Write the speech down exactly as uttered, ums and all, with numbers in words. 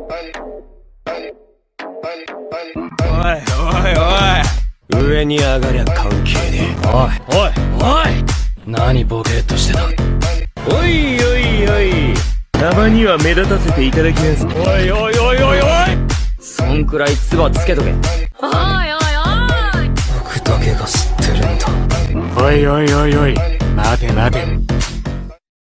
おいおいおい、上に上がりゃ関係ねえ。おいおいおい、何ボケーっとしてた。おいおいおい、たまには目立たせていただきます。おいおいおいおいおい、そんくらい唾つけとけ。おいおいおい、僕だけが知ってるんだ。おいおいおいおい、待て待て、